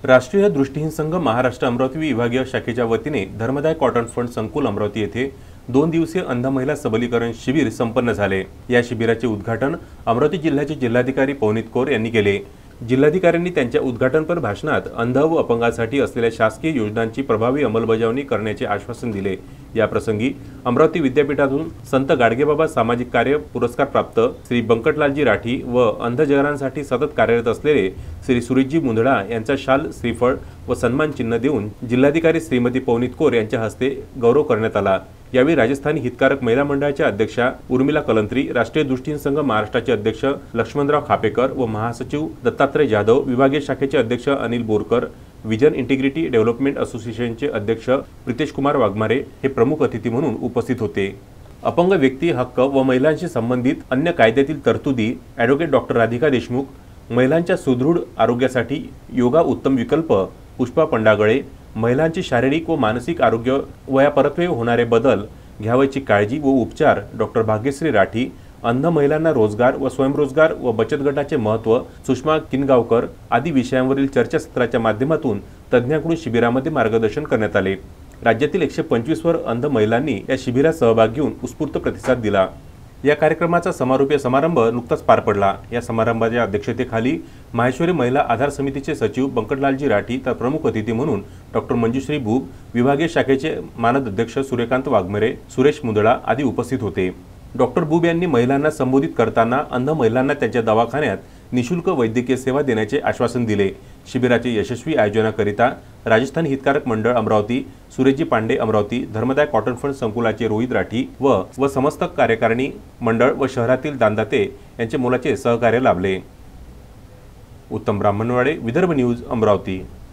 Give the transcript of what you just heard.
राष्ट्रीय दृष्टिहीन संघ महाराष्ट्र अमरावती विभागीय शाखेच्या वतीने धर्मदाय कॉटन फंड संकुल अमरावती येथे 2 दिवसीय अंध महिला सबलीकरण शिबिर संपन्न झाले। या शिबिराचे उद्घाटन अमरावती जिल्ह्याचे जिल्हाधिकारी पवनीत कौर यांनी केले। जिल्हाधिकाऱ्यांनी त्यांच्या उद्घाटनपर भाषणात अंध व अपंगांसाठी असलेल्या शासकीय योजनांची प्रभावी अंमलबजावणी करण्याचे आश्वासन दिले। या प्रसंगी अमरावती विद्यापीठातून संत गाडगेबाबा सामाजिक कार्य पुरस्कार प्राप्त श्री बंकटलालजी राठी व अंधजनांसाठी सतत कार्यरत असलेले श्री सुरेशजी मुंदडा यांचा शाल, श्रीफळ व सन्मान चिन्ह देऊन जिल्हाधिकारी श्रीमती पवनीत कौर यांच्या हस्ते गौरव करण्यात आला। यावेळी राजस्थानी हितकारक महिला मंडळाच्या अध्यक्षा उर्मिला कलंत्री, राष्ट्रीय दृष्टिहीन संघ महाराष्ट्राचे अध्यक्ष लक्ष्मणराव खापेकर व महासचिव दत्तात्रय जाधव, विभागीय शाखेचे अध्यक्ष Anil Borkar, vision integrity development असोसिएशनचे अध्यक्ष प्रितेश कुमार वाघमारे हे प्रमुख अतिथी म्हणून उपस्थित होते। अपंग व्यक्ती हक्क व महिलांशी संबंधित अन्य कायद्यातील तरतुदी ॲडव्होकेट डॉक्टर राधिका देशमुख, महिलांच्या सुदृढ आरोग्यासाठी योगा उत्तम विकल्प पुष्पा पंडागळे, महिलांचे शारीरिक व मानसिक आरोग्य वयापरत्वे होणारे बदल घ्यावयाची काळजी व उपचार डॉक्टर भाग्यश्री राठी, अंध महिलांना रोजगार व स्वयंरोजगार व बचत गटाचे महत्त्व सुषमा किनगावकर आदी विषयांवरील चर्चासत्राच्या माध्यमातून तज्ज्ञांकडून शिबिरामध्ये मार्गदर्शन करण्यात आले। राज्यातील 125 वर अंध महिलांनी या शिबिरात सहभाग घेऊन उत्स्फूर्त प्रतिसाद दिला। या कार्यक्रमाचा समारोपीय समारंभ नुकताच पार पडला। या समारंभाच्या अध्यक्षतेखाली माहेश्वरी महिला आधार समितीचे सचिव बंकटलालजी राठी तर प्रमुख अतिथी म्हणून डॉक्टर मंजुश्री भूप, विभागीय शाखेचे मानद अध्यक्ष सूर्यकांत वाघमेरे, सुरेश मुंदडा आदी उपस्थित होते। डॉक्टर बुब यांनी महिलांना संबोधित करताना अंध महिलांना त्यांच्या दवाखान्यात निशुल्क वैद्यकीय सेवा देण्याचे आश्वासन दिले। शिबिराचे यशस्वी आयोजनाकरिता राजस्थानी हितकारक मंडळ अमरावती, सुरेशजी पांडे अमरावती, धर्मदाय कॉटन फंड संकुलाचे रोहित राठी व समस्त कार्यकारिणी मंडळ व शहरातील दानदाते यांचे मोलाचे सहकार्य लाभले। उत्तम ब्राह्मणवाडे, विदर्भ न्यूज, अमरावती।